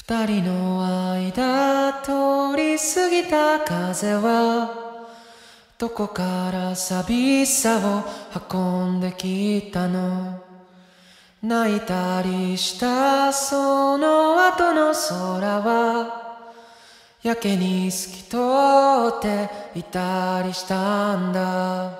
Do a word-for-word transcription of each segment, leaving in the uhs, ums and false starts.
二人の間通り過ぎた風はどこから寂しさを運んできたの。泣いたりしたその後の空はやけに透き通っていたりしたんだ。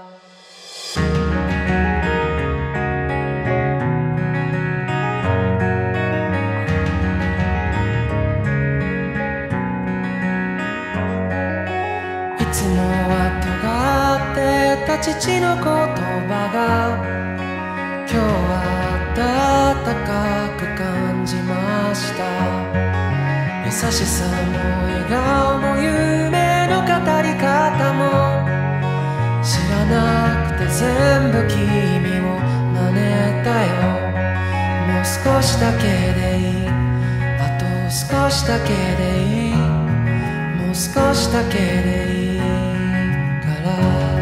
いつもは尖ってた父の言葉が今日は温かく感じました。優しさも笑顔も夢の語り方も知らなくて全部君を真似たよ。もう少しだけでいい、あと少しだけでいい、もう少しだけでいいから、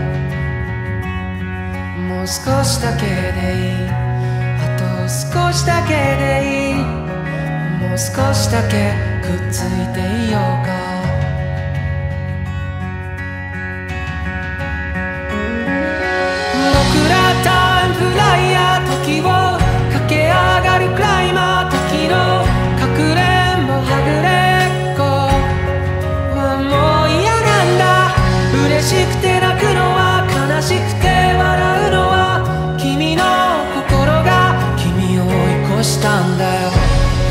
もう少しだけでいい、あと少しだけでいい、もう少しだけくっついていようか。僕らタイムフライヤー、時を駆け上がるクライマー、時のかくれんぼはぐれっこはもう嫌なんだ。嬉しくて泣くのは悲しくて笑うのは君の心が君を追い越したんだよ。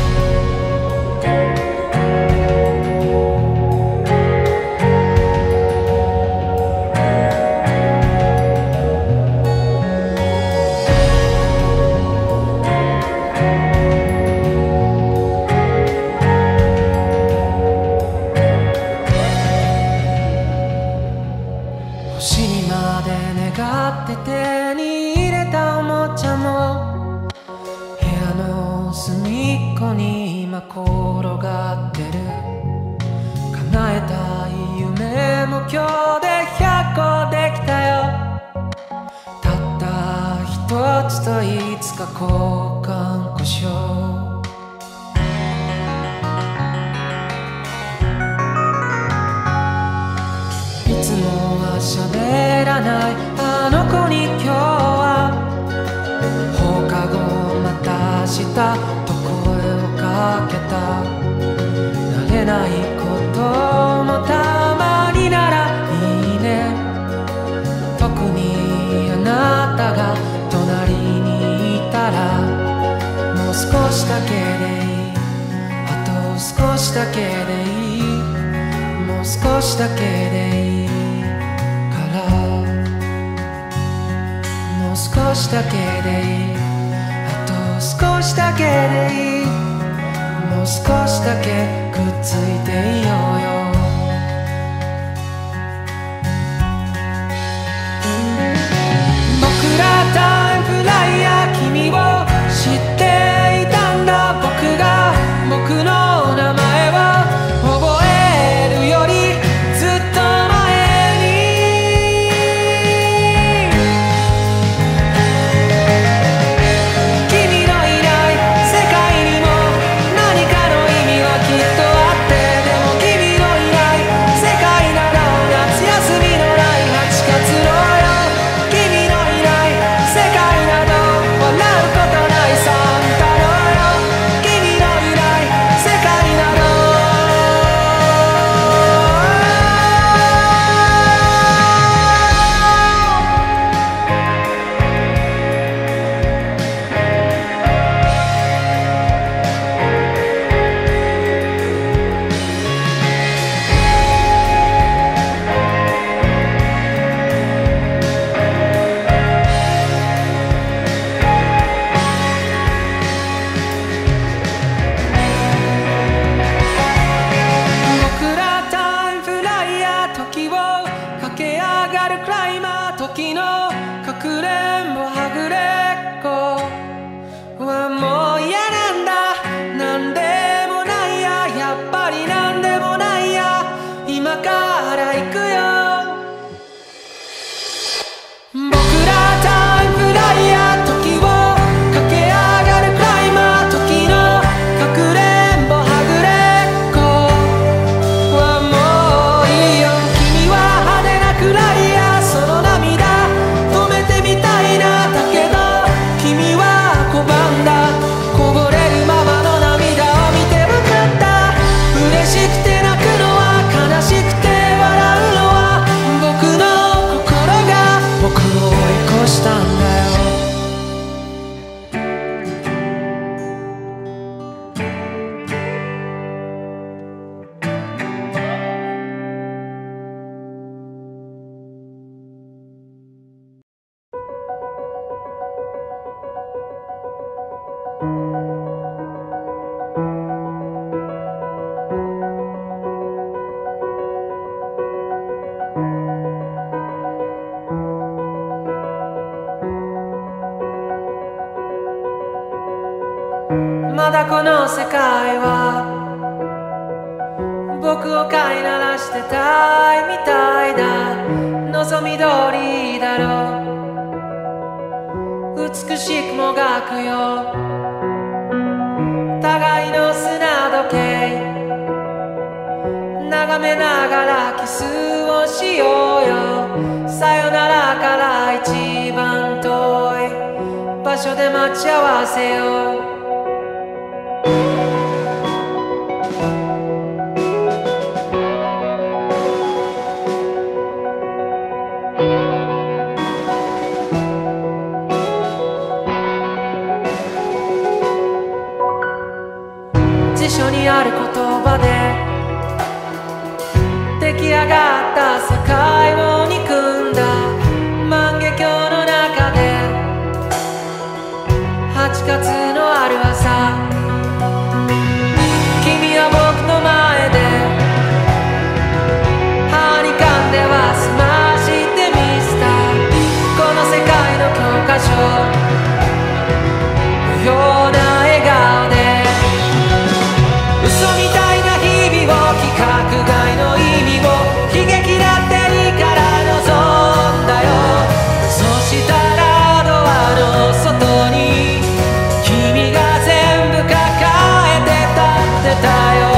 星にまで願って手に入れたおもちゃも部屋の隅っこに今転がってる。叶えたい夢も今日でひゃっこできたよ。たった一つといつか交換故障。いつもは喋らないあの子に今日は放課後また明日と声をかけた。慣れないこともたまにならいいね。特にあなたが隣にいたらもう少しだけでいい、あと少しだけでいい、もう少しだけでいいから、もう少しだけでいい、あと少しだけでいい、もう少しだけくっついていようよ。僕らタイムフライヤー、君を知っていたんだ。僕が僕の名前を覚えるよりずっと前に君のいない世界にも何かの意味はきっとあって、でも君のいない世界なら夏休みのないはちがつのよ。君のいない世界など笑うことないサンタのよ。君のいない世界など僕らタイムフライヤー、時を駆け上がるクライマー、時のかくれんぼはぐれっこはもう嫌なんだ。なんでもないや、やっぱりなんでもないや、今から行くよ。僕らタイムフライヤー、時を駆け上がるクライマー、時のかくれんぼはぐれ世界は僕を飼いならしてたいみたいだ。望み通りだろう、美しくもがくよ互いの砂時計、眺めながらキスをしようよ。さよならから一番遠い場所で待ち合わせよう。辞書にある言葉で出来上がった世界を憎んだ万華鏡の中ではちがつのある朝、君は僕の前ではにかんでは済ましてみせたこの世界の教科書のような笑顔で、嘘みたいな日々を規格外の意味を悲劇だっていいから望んだよ。そしたらドアの外に君が全部抱えて立ってたよ。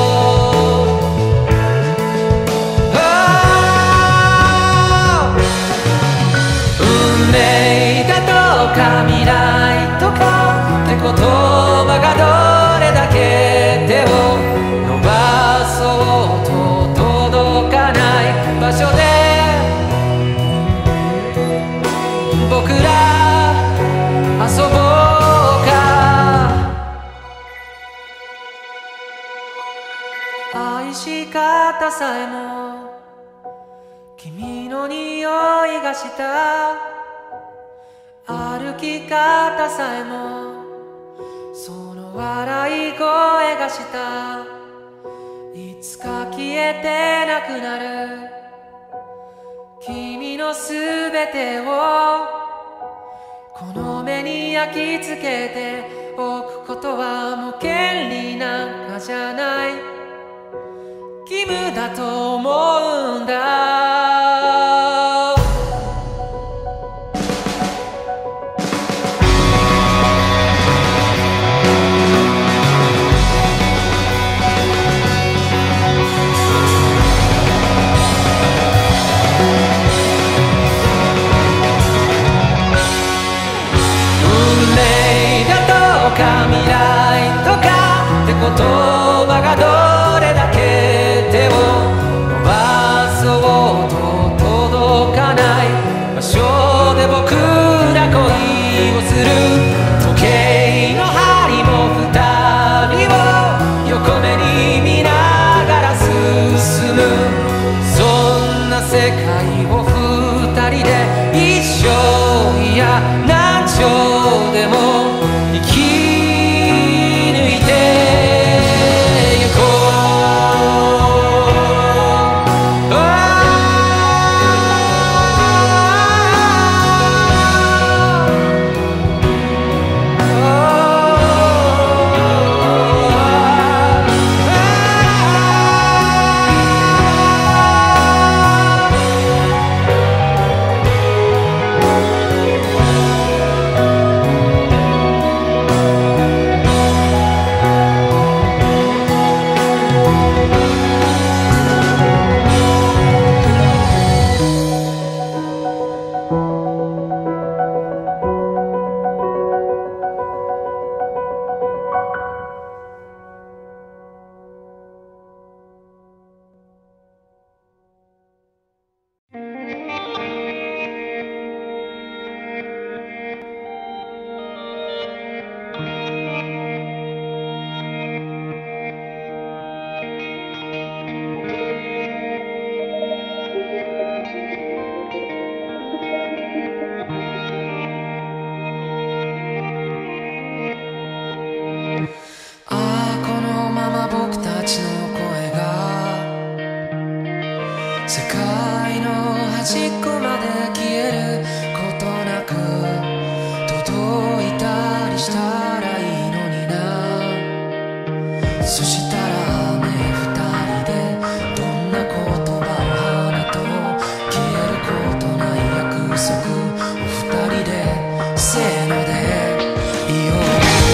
運命だとか未来とかって言葉がどれだけ手を伸ばそうと届かない場所で僕ら遊ぼうか。愛し方さえも君の匂いがした、歩き方さえもその笑い声がした。いつか消えてなくなる君のすべてをこの目に焼き付けておくことはもう権利なんかじゃない、義務だと思うんだ。未来とかって言葉がどれだけ手を伸ばそうと届かない場所で僕ら恋をする。時計の針も二人を横目に見ながら進む、そんな世界を二人で一生いや何兆でも生きしたらいいのにな。 したらね二人でどんな言葉を花と消えることない約束お二人でせーのでいよう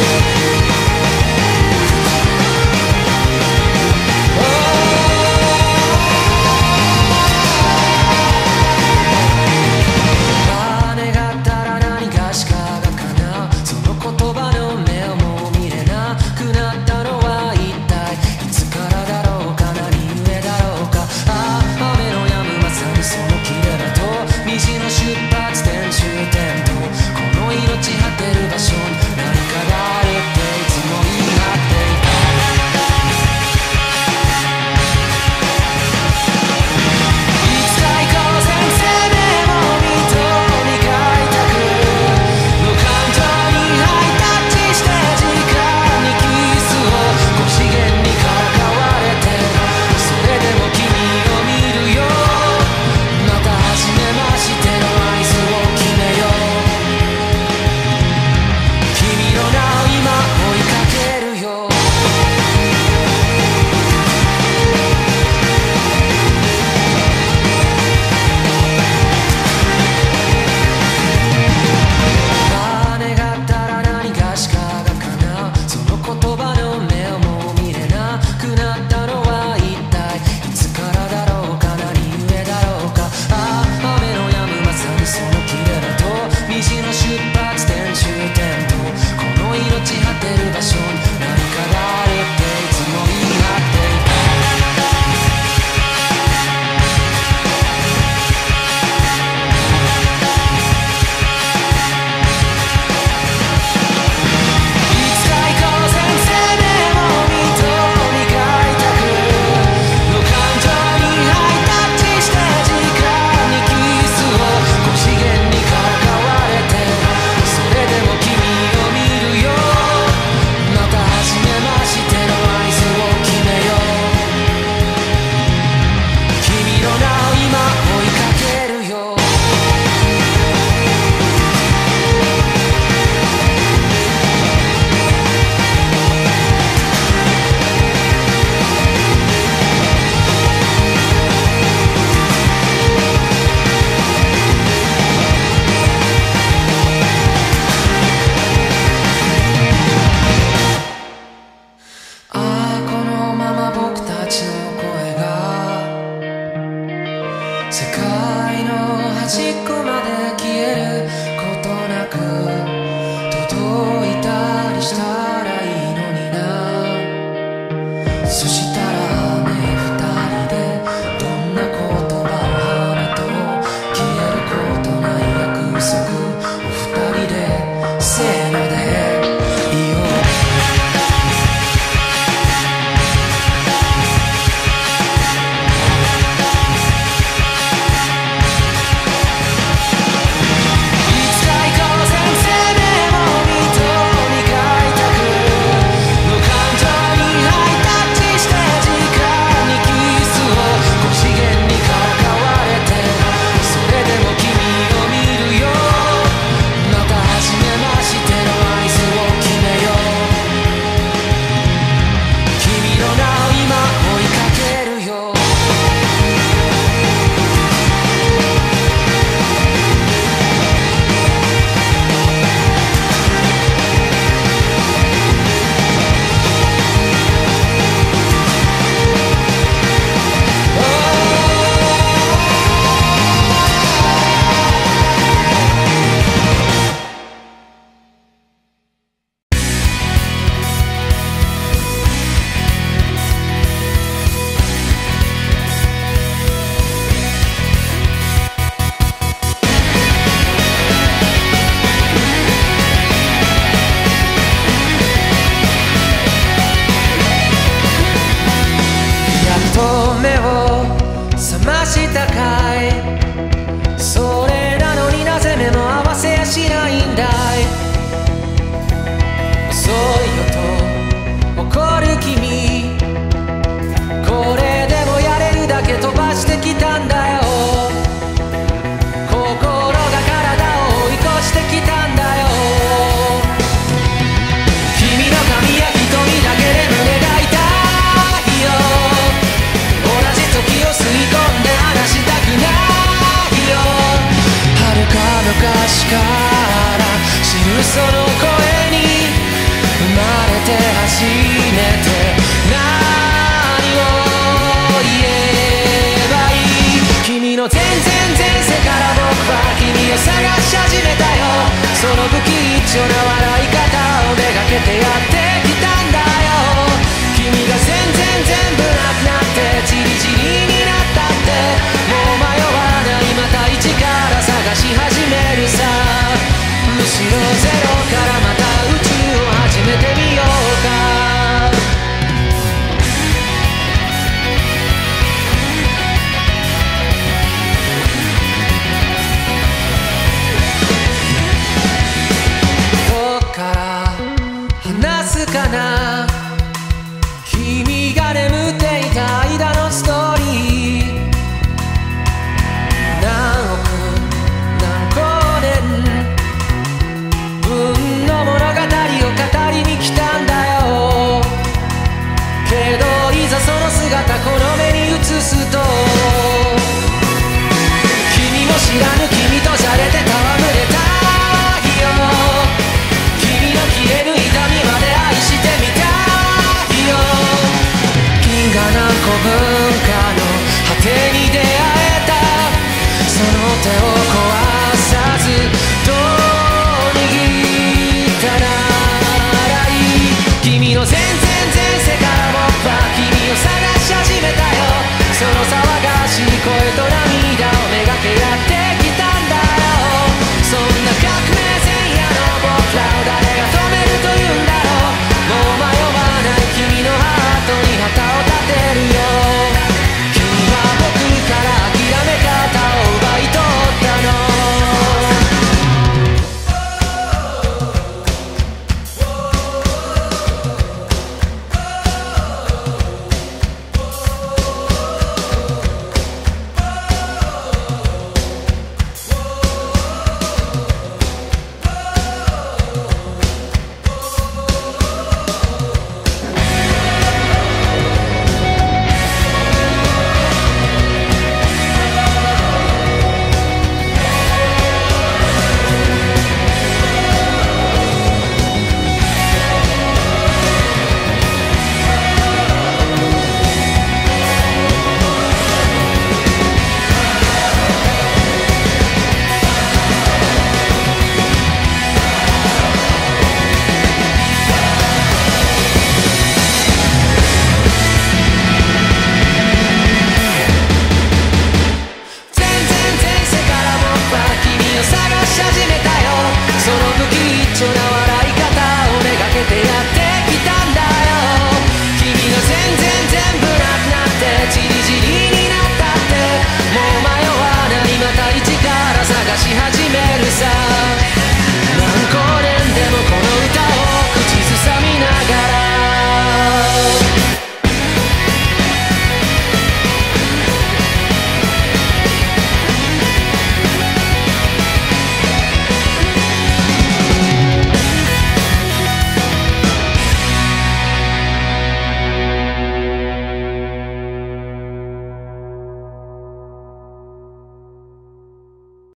世界の端っこまで消えることなく届いたりしたらいいのにな。そしたらね二人でどんな言葉を花と消えることない約束お二人でせーのでいよう。目を覚ました